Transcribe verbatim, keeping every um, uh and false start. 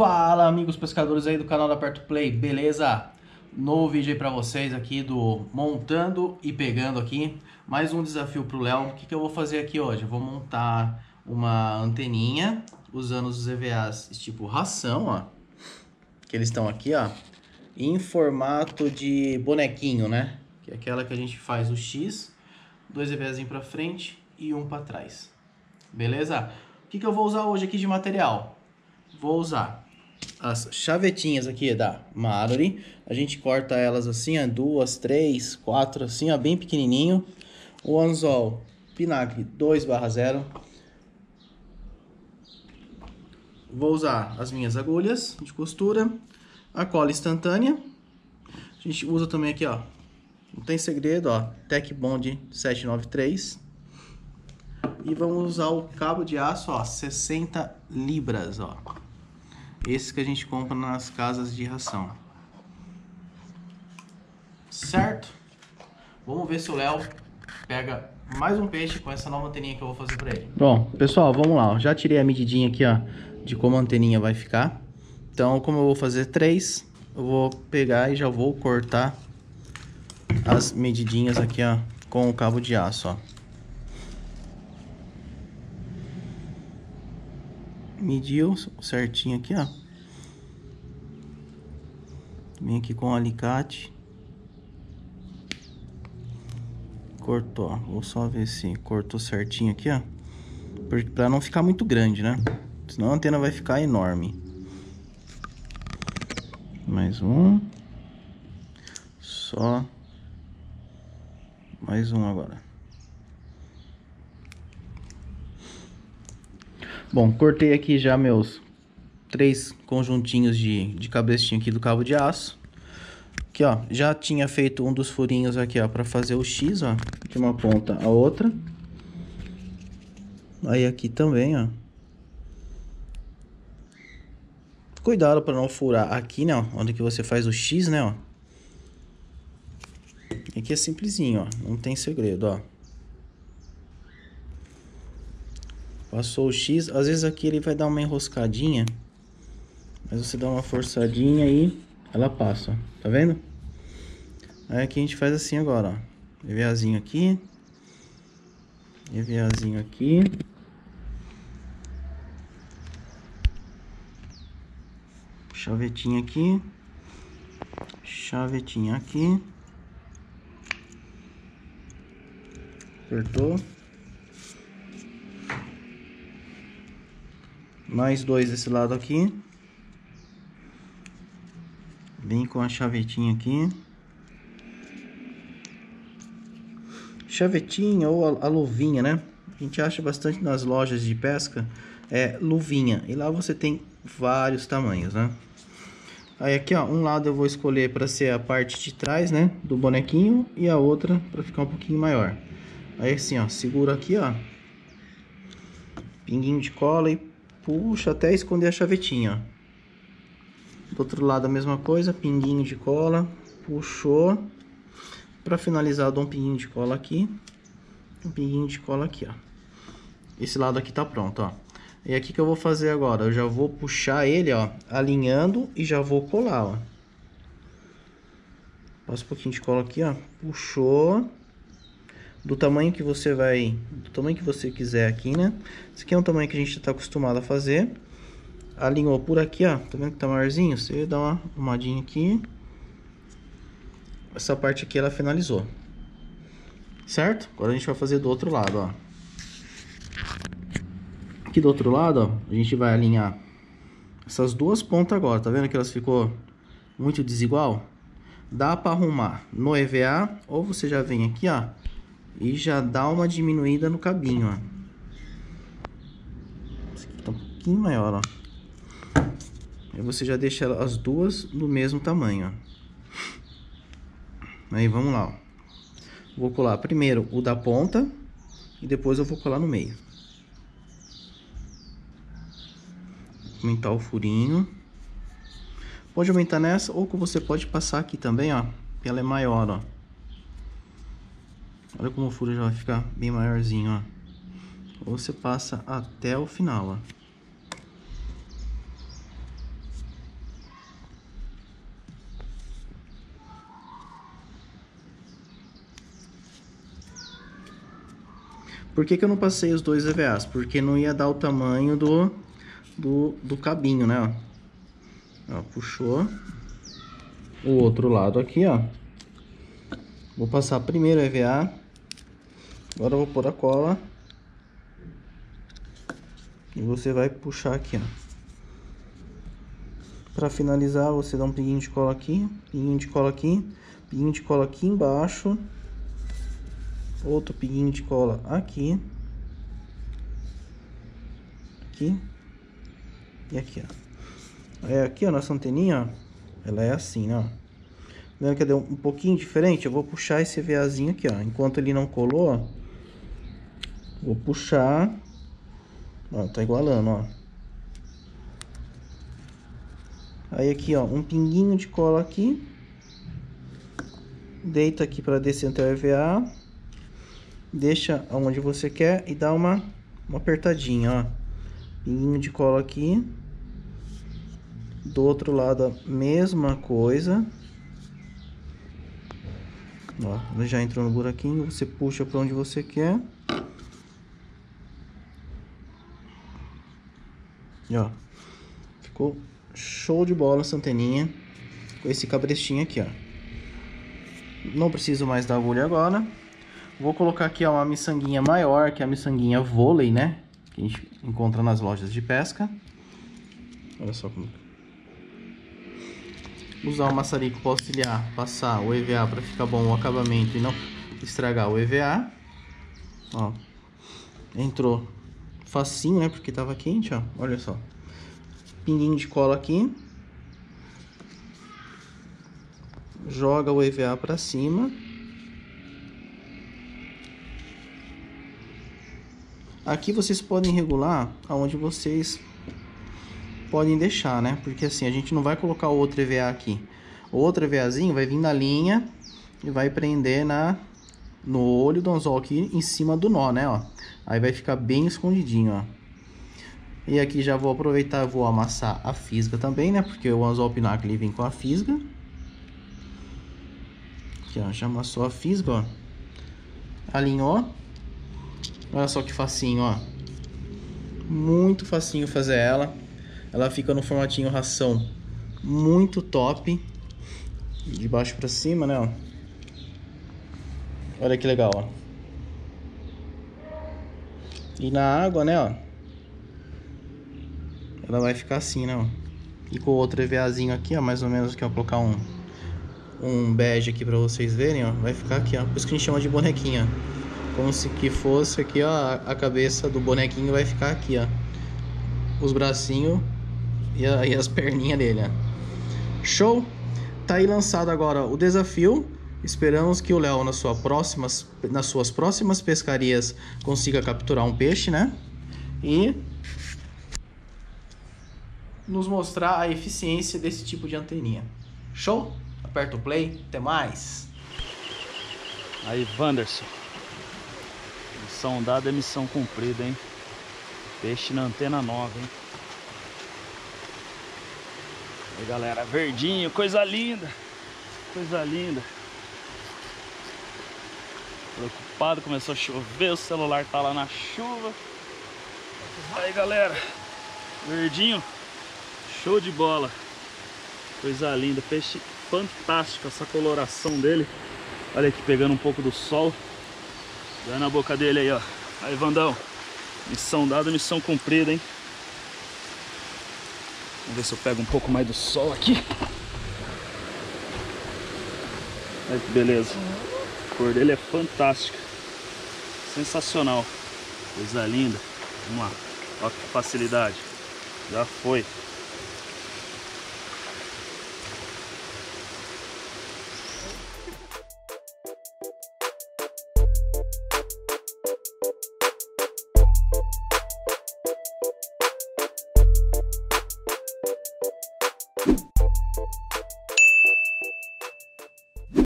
Fala, amigos pescadores aí do canal da Perto Play, beleza? Novo vídeo aí pra vocês aqui do montando e pegando aqui. Mais um desafio pro Léo. O que que eu vou fazer aqui hoje? Eu vou montar uma anteninha usando os E V As tipo ração, ó. Que eles estão aqui, ó, em formato de bonequinho, né? Que é aquela que a gente faz o X, dois E V Azinho pra frente e um pra trás. Beleza? O que que eu vou usar hoje aqui de material? Vou usar as chavetinhas aqui da Marori. A gente corta elas assim, ó, duas, três, quatro, assim, ó, bem pequenininho. O anzol Pinacre dois barra zero. Vou usar as minhas agulhas de costura, a cola instantânea. A gente usa também aqui, ó, não tem segredo, ó, Tech Bond sete nove três. E vamos usar o cabo de aço, ó, sessenta libras, ó. Esse que a gente compra nas casas de ração. Certo? Vamos ver se o Léo pega mais um peixe com essa nova anteninha que eu vou fazer pra ele. Bom, pessoal, vamos lá. Já tirei a medidinha aqui, ó, de como a anteninha vai ficar. Então, como eu vou fazer três, eu vou pegar e já vou cortar as medidinhas aqui, ó, com o cabo de aço, ó. Mediu certinho aqui, ó. Vem aqui com o alicate. Cortou, ó. Vou só ver se cortou certinho aqui, ó. Pra não ficar muito grande, né? Senão a antena vai ficar enorme. Mais um. Só. Mais um agora. Bom, cortei aqui já meus três conjuntinhos de, de cabestinho aqui do cabo de aço. Aqui, ó, já tinha feito um dos furinhos aqui, ó, pra fazer o X, ó, de uma ponta a outra. Aí aqui também, ó. Cuidado para não furar aqui, né, ó, onde que você faz o X, né, ó. Aqui é simplesinho, ó, não tem segredo, ó. Passou o X, às vezes aqui ele vai dar uma enroscadinha, mas você dá uma forçadinha e ela passa, tá vendo? Aí aqui a gente faz assim agora, ó. EVAzinho aqui, EVAzinho aqui. Chavetinha aqui, chavetinha aqui. Apertou. Mais dois desse lado aqui. Vem com a chavetinha aqui. Chavetinha ou a, a luvinha, né? A gente acha bastante nas lojas de pesca. É luvinha. E lá você tem vários tamanhos, né? Aí aqui, ó, um lado eu vou escolher para ser a parte de trás, né? Do bonequinho. E a outra para ficar um pouquinho maior. Aí assim, ó, segura aqui, ó. Pinguinho de cola e puxa até esconder a chavetinha, ó. Do outro lado a mesma coisa, pinguinho de cola, puxou. Para finalizar, eu dou um pinguinho de cola aqui, um pinguinho de cola aqui, ó. Esse lado aqui tá pronto, ó. E aqui que eu vou fazer agora, eu já vou puxar ele, ó, alinhando e já vou colar, ó. Passa um pouquinho de cola aqui, ó, puxou. Do tamanho que você vai, do tamanho que você quiser aqui, né? Esse aqui é um tamanho que a gente tá acostumado a fazer. Alinhou por aqui, ó, tá vendo que tá maiorzinho? Você dá uma arrumadinha aqui. Essa parte aqui ela finalizou. Certo? Agora a gente vai fazer do outro lado, ó. Aqui do outro lado, ó, a gente vai alinhar essas duas pontas agora. Tá vendo que elas ficou muito desigual? Dá pra arrumar no E V A, ou você já vem aqui, ó, e já dá uma diminuída no cabinho, ó. Esse aqui tá um pouquinho maior, ó. Aí você já deixa as duas do mesmo tamanho, ó. Aí vamos lá, ó. Vou colar primeiro o da ponta e depois eu vou colar no meio. Aumentar o furinho. Pode aumentar nessa, ou que você pode passar aqui também, ó. Ela é maior, ó. Olha como o furo já vai ficar bem maiorzinho, ó. Ou você passa até o final, ó. Por que que eu não passei os dois E V As? Porque não ia dar o tamanho do, do, do cabinho, né? Ó. Ó, puxou. O outro lado aqui, ó. Vou passar primeiro o E V A. Agora eu vou pôr a cola. E você vai puxar aqui, ó. Para finalizar, você dá um pinguinho de cola aqui, pinguinho de cola aqui, pinguinho de cola aqui embaixo, outro pinguinho de cola aqui, aqui e aqui, ó. Aí aqui, ó, nossa anteninha, ó, ela é assim, ó. Vendo que deu um pouquinho diferente? Eu vou puxar esse EVAzinho aqui, ó. Enquanto ele não colou, ó, vou puxar, ó, tá igualando, ó. Aí aqui, ó, um pinguinho de cola aqui. Deita aqui para descer até o E V A. Deixa onde você quer e dá uma, uma apertadinha, ó. Pinguinho de cola aqui. Do outro lado, a mesma coisa. Ó, já entrou no buraquinho, você puxa para onde você quer. E ó, ficou show de bola essa anteninha com esse cabrestinho aqui, ó. Não preciso mais da agulha agora. Vou colocar aqui, ó, uma miçanguinha maior, que é a miçanguinha vôlei, né? Que a gente encontra nas lojas de pesca. Olha só como... Usar o maçarico para auxiliar, passar o E V A para ficar bom o acabamento e não estragar o E V A. Ó, entrou facinho, né? Porque tava quente, ó. Olha só. Pinguinho de cola aqui. Joga o E V A para cima. Aqui vocês podem regular aonde vocês podem deixar, né? Porque assim, a gente não vai colocar outro E V A aqui. O outro EVAzinho vai vir na linha e vai prender na, no olho do anzol aqui em cima do nó, né? Ó. Aí vai ficar bem escondidinho, ó. E aqui já vou aproveitar e vou amassar a fisga também, né? Porque o anzol pinacle ele vem com a fisga. Aqui, ó, já amassou a fisga, ó. Alinhou. Olha só que facinho, ó. Muito facinho fazer ela. Ela fica no formatinho ração muito top. De baixo pra cima, né, ó. Olha que legal, ó. E na água, né, ó, ela vai ficar assim, né, ó. E com o outro EVAzinho aqui, ó, mais ou menos aqui, ó, colocar um um bege aqui pra vocês verem, ó. Vai ficar aqui, ó. Por isso que a gente chama de bonequinha. Como se que fosse aqui, ó, a cabeça do bonequinho vai ficar aqui, ó. Os bracinhos e, a, e as perninhas dele, ó. Show? Tá aí lançado agora o desafio. Esperamos que o Léo nas, sua próximas, nas suas próximas pescarias consiga capturar um peixe, né? E nos mostrar a eficiência desse tipo de anteninha. Show? Aperta o play. Até mais. Aí, Wanderson. Missão dada é missão cumprida, hein? Peixe na antena nova, hein? Aí, galera, verdinho, coisa linda. Coisa linda. Preocupado, começou a chover, o celular tá lá na chuva. Aí, galera, verdinho, show de bola. Coisa linda, peixe fantástico, essa coloração dele. Olha aqui, pegando um pouco do sol. Dá na boca dele aí, ó. Aí, Vandão, missão dada, missão cumprida, hein? Vamos ver se eu pego um pouco mais do sol aqui. Olha que beleza. A cor dele é fantástica. Sensacional. Coisa linda. Vamos lá. Olha que facilidade. Já foi.